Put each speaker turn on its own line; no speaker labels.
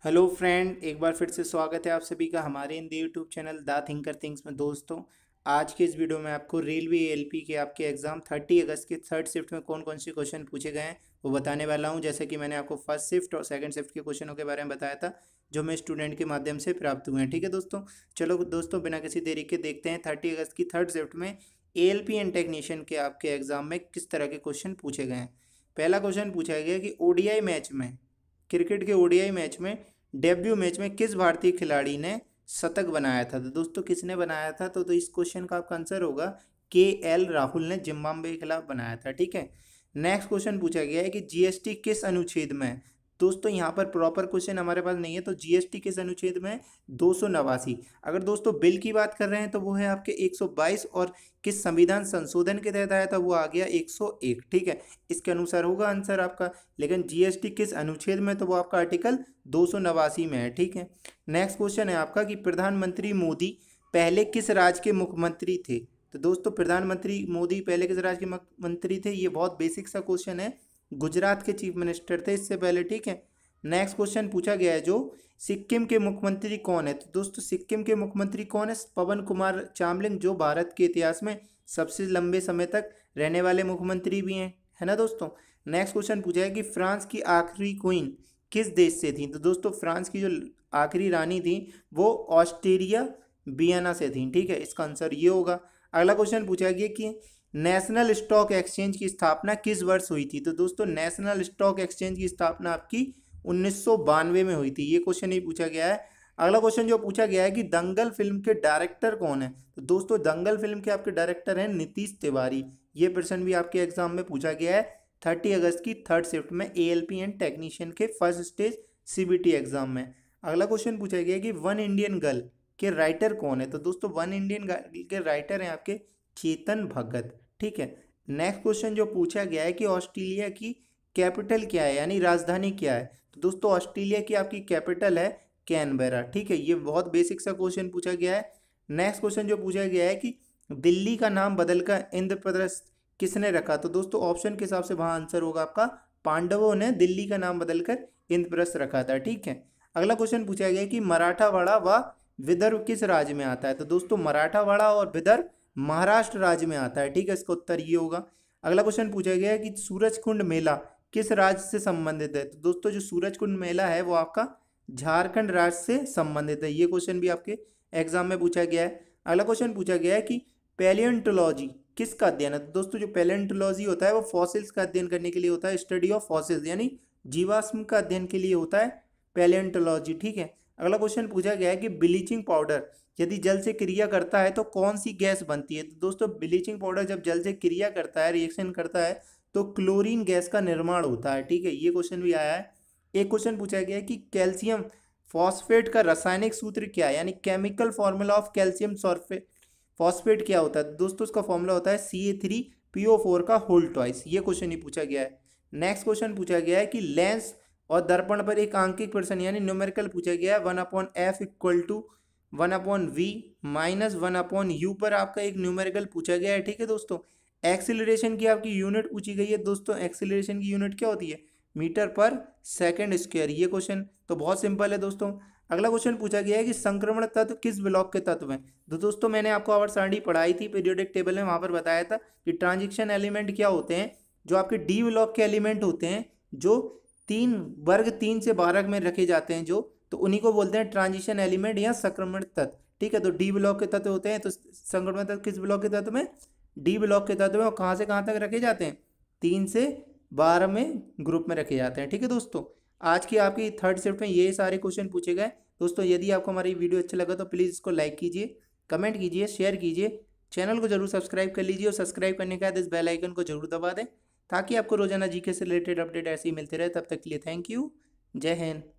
Hello friend, एक बार फिर से स्वागत है आप सभी का हमारे इन YouTube channel the thinker things में। दोस्तों, आज के इस वीडियो में आपको रेलवे एएलपी के आपके एग्जाम 30 अगस्त के थर्ड शिफ्ट में कौन कौन से क्वेश्चन पूछे गए हैं वो बताने वाला हूं। जैसे कि मैंने आपको फर्स्ट शिफ्ट और सेकंड शिफ्ट के क्वेश्चनों के बारे में बताया था, जो मैं स्टूडेंट के माध्यम से प्राप्त हुए हैं। ठीक है दोस्तों, चलो दोस्तों बिना किसी देरी के देखते हैं 30 अगस्त की थर्ड शिफ्ट में एएलपी एंड टेक्नीशियन के आपके एग्जाम में किस तरह के क्वेश्चन पूछे गए हैं। पहला क्वेश्चन पूछा गया कि ओडीआई मैच में, क्रिकेट के ओडीआई मैच में डेब्यू मैच में किस भारतीय खिलाड़ी ने शतक बनाया था। तो दोस्तों किसने बनाया था, तो इस क्वेश्चन का आपका आंसर होगा KL राहुल ने जिम्बाब्वे के खिलाफ बनाया था। ठीक है, नेक्स्ट क्वेश्चन पूछा गया है कि जीएसटी किस अनुच्छेद में है। दोस्तों यहाँ पर प्रॉपर क्वेश्चन हमारे पास नहीं है, तो जीएसटी किस अनुच्छेद में 289। अगर दोस्तों बिल की बात कर रहे हैं तो वो है आपके 122, और किस संविधान संशोधन के तहत आया था वो आ गया 101। ठीक है, इसके अनुसार होगा आंसर आपका। लेकिन जीएसटी किस अनुच्छेद में, तो वो आपका आर्टिकल 289 में है। ठीक है, नेक्स्ट क्वेश्चन है आपका कि प्रधानमंत्री मोदी पहले किस राज्य के मुख्यमंत्री थे। तो दोस्तों प्रधानमंत्री मोदी पहले किस राज्य के मुख्यमंत्री थे, ये बहुत बेसिक सा क्वेश्चन है। गुजरात के चीफ मिनिस्टर थे इससे पहले। ठीक है, नेक्स्ट क्वेश्चन पूछा गया है जो सिक्किम के मुख्यमंत्री कौन है। तो दोस्तों सिक्किम के मुख्यमंत्री कौन है, पवन कुमार चामलिंग, जो भारत के इतिहास में सबसे लंबे समय तक रहने वाले मुख्यमंत्री भी हैं, है ना दोस्तों। नेक्स्ट क्वेश्चन पूछा है कि फ्रांस की आखिरी क्वीन किस देश से थी। तो दोस्तों फ्रांस की जो आखिरी रानी थी वो ऑस्ट्रेलिया वियना से थी। ठीक है, इसका आंसर ये होगा। अगला क्वेश्चन पूछा गया कि नेशनल स्टॉक एक्सचेंज की स्थापना किस वर्ष हुई थी। तो दोस्तों नेशनल स्टॉक एक्सचेंज की स्थापना आपकी 1992 में हुई थी। ये क्वेश्चन ही पूछा गया है। अगला क्वेश्चन जो पूछा गया है कि दंगल फिल्म के डायरेक्टर कौन है। तो दोस्तों दंगल फिल्म के आपके डायरेक्टर हैं नीतीश तिवारी। ये प्रश्न भी आपके एग्जाम में पूछा गया है 30 अगस्त की थर्ड शिफ्ट में ALP एंड टेक्नीशियन के फर्स्ट स्टेज CBT एग्जाम में। अगला क्वेश्चन पूछा गया कि वन इंडियन गर्ल के राइटर कौन है। तो दोस्तों वन इंडियन गर्ल के राइटर हैं आपके चेतन भगत। ठीक है, नेक्स्ट क्वेश्चन जो पूछा गया है कि ऑस्ट्रेलिया की कैपिटल क्या है, यानी राजधानी क्या है। तो दोस्तों ऑस्ट्रेलिया की आपकी कैपिटल है कैनबेरा। ठीक है, ये बहुत बेसिक सा क्वेश्चन पूछा गया है। नेक्स्ट क्वेश्चन जो पूछा गया है कि दिल्ली का नाम बदलकर इंद्रप्रस्थ किसने रखा। तो दोस्तों ऑप्शन के हिसाब से वहां आंसर होगा आपका पांडवों ने दिल्ली का नाम बदलकर इंद्रप्रस्थ रखा था। ठीक है, अगला क्वेश्चन पूछा गया कि मराठावाड़ा व विदर्भ किस राज्य में आता है। तो दोस्तों मराठावाड़ा और विदर्भ महाराष्ट्र राज्य में आता है। ठीक है, इसका उत्तर ये होगा। अगला क्वेश्चन पूछा गया है कि सूरजकुंड मेला किस राज्य से संबंधित है। तो दोस्तों जो सूरजकुंड मेला है वो आपका झारखंड राज्य से संबंधित है। ये क्वेश्चन भी आपके एग्जाम में पूछा गया है। अगला क्वेश्चन पूछा गया है कि पैलियोंटोलॉजी किसका अध्ययन है। तो दोस्तों जो पैलियोंटोलॉजी होता है वो फॉसिल्स का अध्ययन करने के लिए होता है, स्टडी ऑफ फॉसिल्स, यानी जीवाश्म का अध्ययन के लिए होता है पैलियोंटोलॉजी। ठीक है, अगला क्वेश्चन पूछा गया है कि ब्लीचिंग पाउडर यदि जल से क्रिया करता है तो कौन सी गैस बनती है। तो दोस्तों ब्लीचिंग पाउडर जब जल से क्रिया करता है, रिएक्शन करता है, तो क्लोरीन गैस का निर्माण होता है। ठीक है, ये क्वेश्चन भी आया है। एक क्वेश्चन पूछा गया है कि कैल्शियम फॉस्फेट का रासायनिक सूत्र क्या है, यानी chemical formula of calcium sulphate phosphate क्या होता है। तो दोस्तों इसका फॉर्मूला होता है CA3PO4 का होल ट्वाइस। ये क्वेश्चन ही पूछा गया है। नेक्स्ट क्वेश्चन पूछा गया है कि लेंस और दर्पण पर एक आंकिक प्रश्न यानी न्यूमेरिकल पूछा गया है 1/f equal to 1/v minus 1/u पर आपका एक न्यूमेरिकल पूछा गया है। ठीक है दोस्तों, एक्सीलरेशन की आपकी यूनिट पूछी गई है। दोस्तों एक्सीलरेशन की यूनिट क्या होती है, मीटर पर सेकंड स्क्वायर। ये क्वेश्चन तो बहुत सिंपल है दोस्तों। अगला क्वेश्चन पूछा गया है कि संक्रमण तत्व किस ब्लॉक के तत्व हैं। तो दोस्तों मैंने आपको आवर्त सारणी पढ़ाई थी पीरियोडिक टेबल में, वहां पर बताया था कि ट्रांजिशन एलिमेंट क्या होते हैं। जो आपके D ब्लॉक के एलिमेंट होते हैं, जो वर्ग 3 से 12 में रखे जाते हैं, जो तो उन्हीं को बोलते हैं ट्रांजिशन एलिमेंट या संक्रमण तत्व। ठीक है, तो D ब्लॉक के तत्व होते हैं। तो संक्रमण तत्व किस ब्लॉक के तत्व में, D ब्लॉक के तत्व में, और कहाँ से कहाँ तक रखे जाते हैं, 3 से 12 में ग्रुप में रखे जाते हैं। ठीक है दोस्तों, आज की आपकी थर्ड शिफ्ट में ये सारे क्वेश्चन पूछे गए। दोस्तों यदि आपको हमारी वीडियो अच्छा लगा तो प्लीज़ इसको लाइक कीजिए, कमेंट कीजिए, शेयर कीजिए, चैनल को जरूर सब्सक्राइब कर लीजिए, और सब्सक्राइब करने के बाद इस बेल आइकन को जरूर दबा दें ताकि आपको रोजाना जीके से रिलेटेड अपडेट ऐसे ही मिलते रहे। तब तक के लिए थैंक यू, जय हिंद।